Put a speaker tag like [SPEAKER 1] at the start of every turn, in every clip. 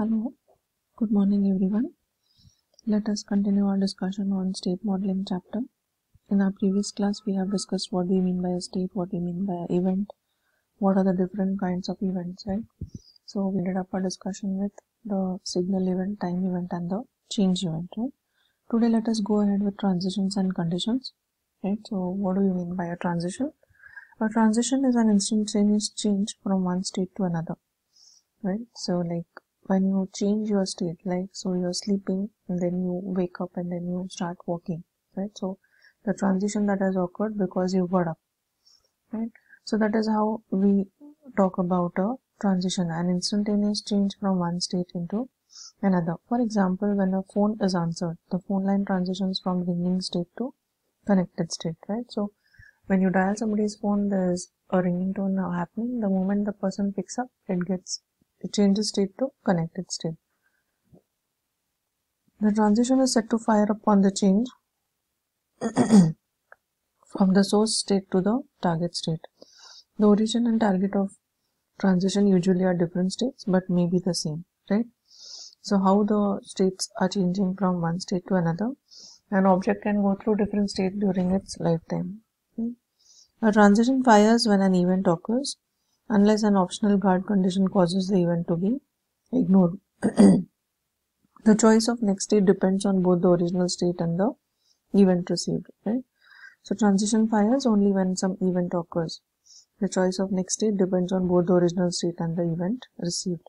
[SPEAKER 1] Hello, good morning everyone. Let us continue our discussion on state modeling chapter. In our previous class, we have discussed what we mean by a state, what we mean by an event, what are the different kinds of events, right? So we ended up our discussion with the signal event, time event, and the change event, right? Today, let us go ahead with transitions and conditions, right? So what do you mean by a transition? A transition is an instantaneous change from one state to another, right? So like when you change your state, like so you're sleeping and then you wake up and then you start walking, right? So the transition that has occurred because you got up, right? So that is how we talk about a transition, an instantaneous change from one state into another. For example, when a phone is answered, the phone line transitions from ringing state to connected state, right? So when you dial somebody's phone, there's a ringing tone now happening. The moment the person picks up, it changes state to connected state. The transition is set to fire upon the change from the source state to the target state. The origin and target of transition usually are different states but may be the same, right? So how the states are changing from one state to another. An object can go through different states during its lifetime. A transition fires when an event occurs, unless an optional guard condition causes the event to be ignored. The choice of next state depends on both the original state and the event received, right? So transition fires only when some event occurs. The choice of next state depends on both the original state and the event received.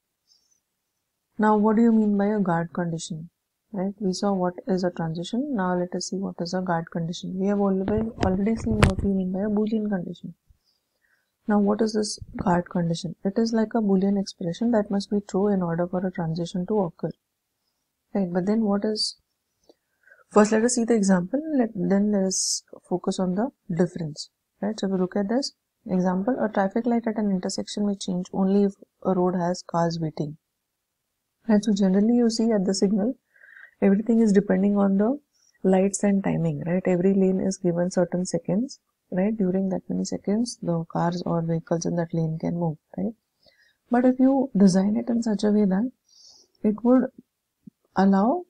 [SPEAKER 1] Now, what do you mean by a guard condition? Right? We saw what is a transition. Now let us see what is a guard condition. We have already seen what we mean by a Boolean condition. Now, what is this guard condition? It is like a Boolean expression that must be true in order for a transition to occur. Right? But then what is... First, let us see the example. Then let us focus on the difference. Right? So, if we look at this example, a traffic light at an intersection may change only if a road has cars waiting. Right? So, generally you see at the signal, everything is depending on the lights and timing. Right? Every lane is given certain seconds. Right? During that many seconds, the cars or vehicles in that lane can move. Right? But if you design it in such a way that it would allow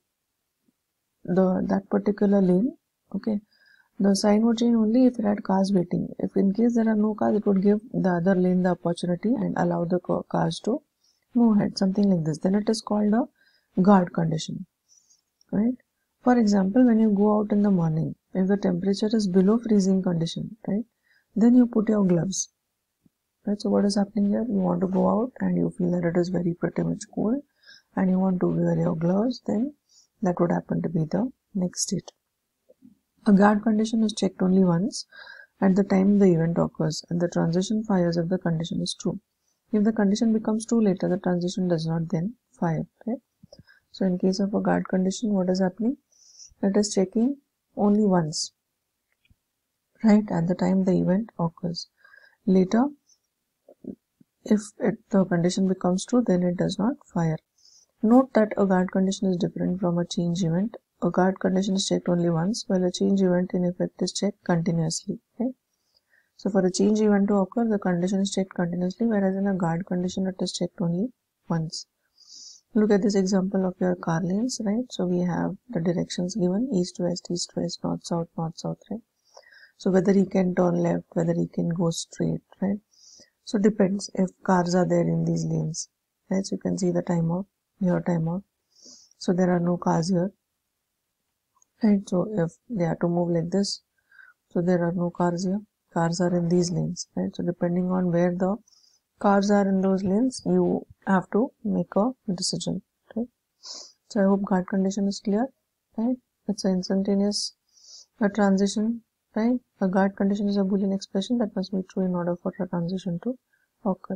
[SPEAKER 1] that particular lane, okay, the sign would change only if it had cars waiting. If in case there are no cars, it would give the other lane the opportunity and allow the cars to move ahead, something like this. Then it is called a guard condition, right? For example, when you go out in the morning, if the temperature is below freezing condition, right, then you put your gloves, right? So what is happening here? You want to go out and you feel that it is pretty much cold and you want to wear your gloves, then that would happen to be the next state. A guard condition is checked only once at the time the event occurs, and the transition fires if the condition is true. If the condition becomes true later, the transition does not then fire, right? So in case of a guard condition, what is happening? It is checking only once, right, at the time the event occurs. Later, if the condition becomes true, then it does not fire. Note that a guard condition is different from a change event. A guard condition is checked only once, while a change event in effect is checked continuously. Okay? So for a change event to occur, the condition is checked continuously, whereas in a guard condition, it is checked only once. Look at this example of your car lanes, right? So we have the directions given, east, west, north, south, right? So whether he can turn left, whether he can go straight, right? So it depends if cars are there in these lanes, right? So you can see the timer. Your timer. So there are no cars here, right? So if they are to move like this, so there are no cars here. Cars are in these lanes, right? So depending on where the cars are in those lanes, you have to make a decision, right? So I hope guard condition is clear, right? It's an instantaneous transition, right? A guard condition is a Boolean expression that must be true in order for a transition to occur.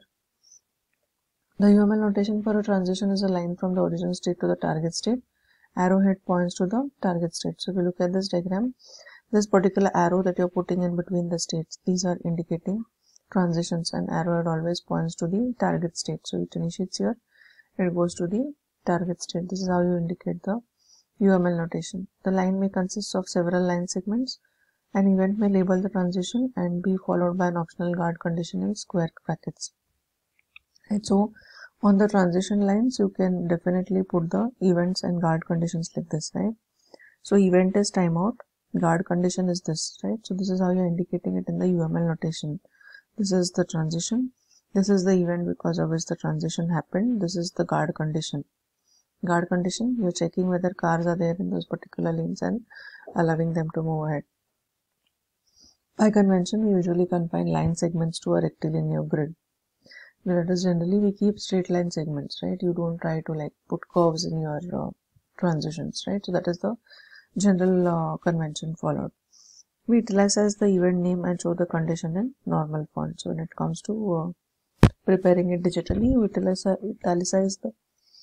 [SPEAKER 1] The UML notation for a transition is a line from the origin state to the target state. Arrowhead points to the target state. So if you look at this diagram, this particular arrow that you're putting in between the states, these are indicating transitions, and arrowhead always points to the target state. So it initiates here, it goes to the target state. This is how you indicate the UML notation. The line may consist of several line segments. An event may label the transition and be followed by an optional guard condition in square brackets. Right, so On the transition lines, you can definitely put the events and guard conditions like this, right? So event is timeout, guard condition is this, right? So this is how you're indicating it in the UML notation. This is the transition. This is the event because of which the transition happened. This is the guard condition. Guard condition, you're checking whether cars are there in those particular lanes and allowing them to move ahead. By convention, we usually confine line segments to a rectilinear grid. That is, generally we keep straight line segments, right? You don't try to like put curves in your transitions, right? So that is the general convention followed. We italicize the event name and show the condition in normal font. So when it comes to preparing it digitally, we italicize the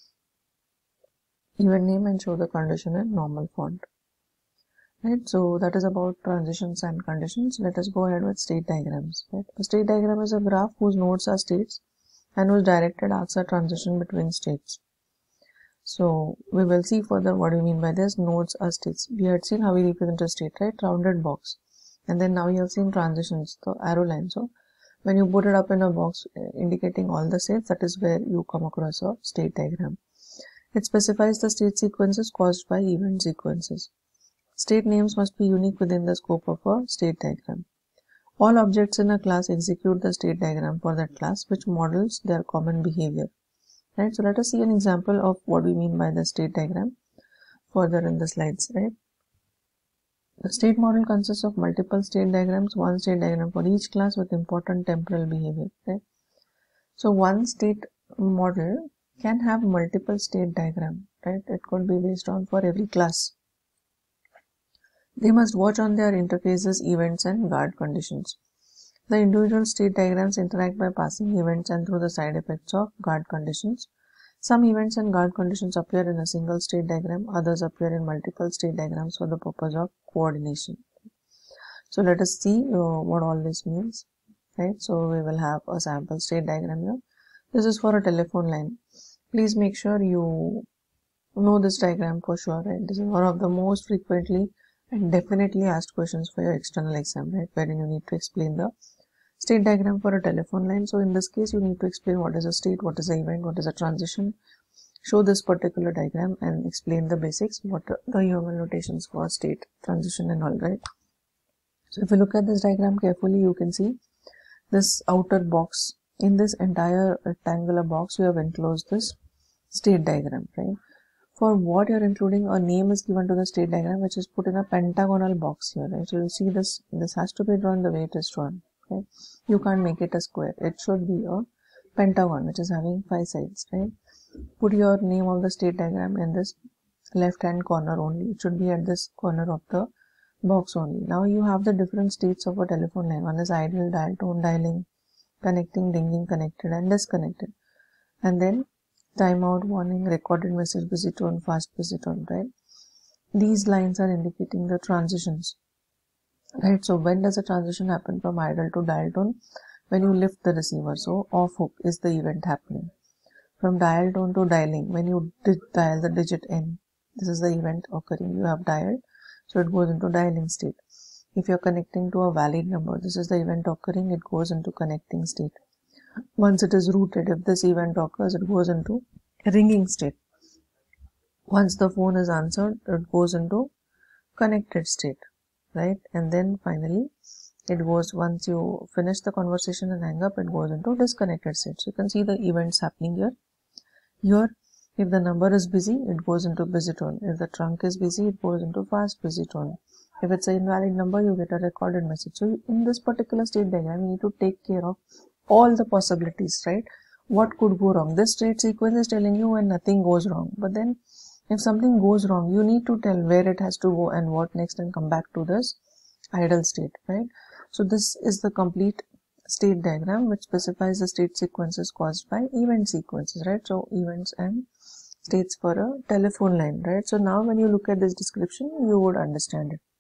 [SPEAKER 1] event name and show the condition in normal font. Right, so that is about transitions and conditions. Let us go ahead with state diagrams. Right? A state diagram is a graph whose nodes are states and whose directed arcs are transition between states. So we will see further what we mean by this. Nodes are states. We had seen how we represent a state, right? Rounded box. And then now you have seen transitions, the arrow line. So when you put it up in a box indicating all the states, that is where you come across a state diagram. It specifies the state sequences caused by event sequences. State names must be unique within the scope of a state diagram. All objects in a class execute the state diagram for that class, which models their common behavior. Right? So let us see an example of what we mean by the state diagram further in the slides. Right? The state model consists of multiple state diagrams, one state diagram for each class with important temporal behavior. Right? So one state model can have multiple state diagram. Right? It could be based on for every class. They must watch on their interfaces, events, and guard conditions. The individual state diagrams interact by passing events and through the side effects of guard conditions. Some events and guard conditions appear in a single state diagram, others appear in multiple state diagrams for the purpose of coordination. So let us see what all this means. Right? So we will have a sample state diagram here. This is for a telephone line. Please make sure you know this diagram for sure. Right? This is one of the most frequently and definitely asked questions for your external exam, right? Wherein you need to explain the state diagram for a telephone line. So in this case, you need to explain what is a state, what is an event, what is a transition, show this particular diagram and explain the basics, what are the UML notations for state, transition and all, right? So if you look at this diagram carefully, you can see this outer box. In this entire rectangular box, you have enclosed this state diagram, right? For what you're including, a name is given to the state diagram, which is put in a pentagonal box here, right? So you see this has to be drawn the way it is drawn, okay? You can't make it a square. It should be a pentagon, which is having 5 sides, right? Put your name of the state diagram in this left hand corner only. It should be at this corner of the box only. Now you have the different states of a telephone line. One is idle, dial tone, dialing, connecting, ringing, connected, and disconnected. And then timeout, warning, recorded message, busy tone, fast busy tone, right? These lines are indicating the transitions, right? So when does a transition happen from idle to dial tone? When you lift the receiver. So off hook is the event happening. From dial tone to dialing, when you dial the digit N, this is the event occurring. You have dialed, so it goes into dialing state. If you're connecting to a valid number, this is the event occurring, it goes into connecting state. Once it is routed, if this event occurs, it goes into ringing state. Once the phone is answered, it goes into connected state, right? And then finally, it goes, once you finish the conversation and hang up, it goes into disconnected state. So you can see the events happening here. Here, if the number is busy, it goes into busy tone. If the trunk is busy, it goes into fast busy tone. If it's an invalid number, you get a recorded message. So in this particular state diagram, you need to take care of all the possibilities, right? What could go wrong? This state sequence is telling you when nothing goes wrong. But then if something goes wrong, you need to tell where it has to go and what next and come back to this idle state, right? So this is the complete state diagram which specifies the state sequences caused by event sequences, right? So events and states for a telephone line, right? So now when you look at this description, you would understand it.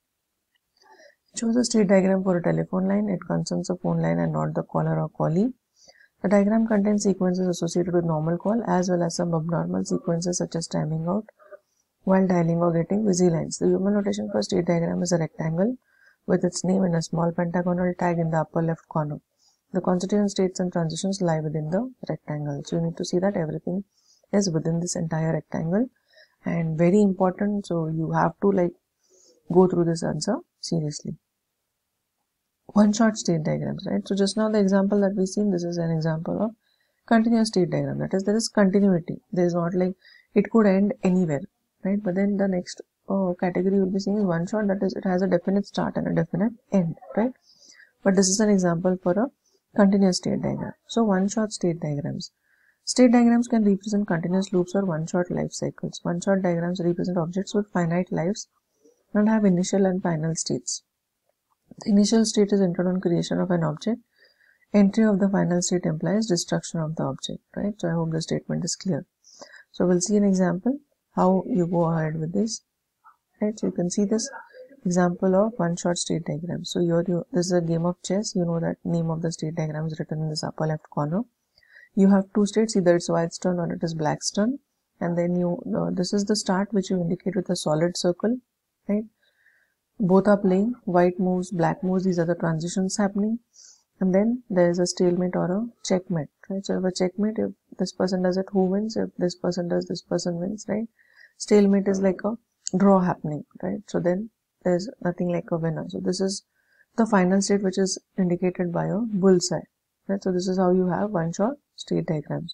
[SPEAKER 1] It shows a state diagram for a telephone line. It concerns a phone line and not the caller or callee. The diagram contains sequences associated with normal call as well as some abnormal sequences such as timing out while dialing or getting busy lines. The UML notation for state diagram is a rectangle with its name in a small pentagonal tag in the upper left corner. The constituent states and transitions lie within the rectangle. So you need to see that everything is within this entire rectangle, and very important, so you have to like go through this answer seriously. One-shot state diagrams, right? So just now the example that we've seen, this is an example of continuous state diagram. That is, there is continuity. There is not like it could end anywhere, right? But then the next category you'll be seeing is one shot, that is, it has a definite start and a definite end, right? But this is an example for a continuous state diagram. So one-shot state diagrams. State diagrams can represent continuous loops or one-shot life cycles. One-shot diagrams represent objects with finite lives and have initial and final states. The initial state is entered on creation of an object. Entry of the final state implies destruction of the object, right? So I hope the statement is clear. So we'll see an example how you go ahead with this, right? So you can see this example of one-shot state diagram. So here this is a game of chess. You know that name of the state diagram is written in this upper left corner. You have two states, either it's white's turn or it is black's turn, and then this is the start which you indicate with a solid circle, right? Both are playing, white moves, black moves, these are the transitions happening, and then there is a stalemate or a checkmate, right? So if a checkmate, if this person does it, who wins? If this person does, this person wins, right? Stalemate is like a draw happening, right? So then there's nothing like a winner. So this is the final state which is indicated by a bullseye, right? So this is how you have one-shot state diagrams.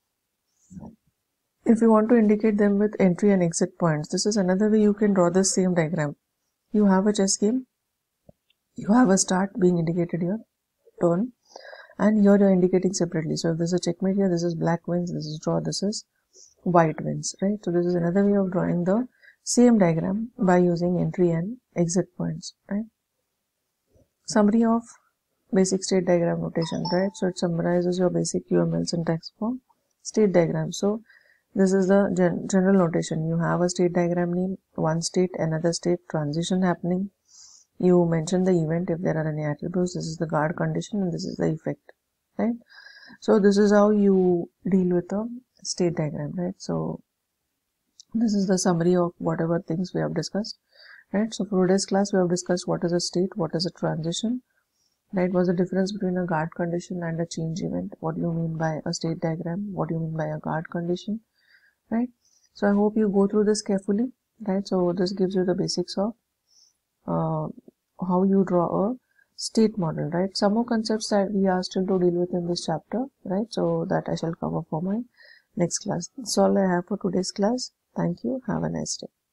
[SPEAKER 1] If you want to indicate them with entry and exit points, this is another way you can draw the same diagram. You have a chess game, you have a start being indicated here, turn, and here you are indicating separately. So if this is a checkmate here, this is black wins, this is draw, this is white wins, right? So this is another way of drawing the same diagram by using entry and exit points, right? Summary of basic state diagram notation, right? So it summarizes your basic UML syntax for state diagram. So this is the general notation. You have a state diagram name, one state, another state, transition happening. You mention the event if there are any attributes. This is the guard condition and this is the effect, right? So this is how you deal with a state diagram, right? So this is the summary of whatever things we have discussed, right? So for today's class, we have discussed what is a state, what is a transition, right? What's the difference between a guard condition and a change event? What do you mean by a state diagram? What do you mean by a guard condition? Right? So I hope you go through this carefully, right? So this gives you the basics of how you draw a state model, right? Some more concepts that we are still to deal with in this chapter, right? So that I shall cover for my next class. That's all I have for today's class. Thank you. Have a nice day.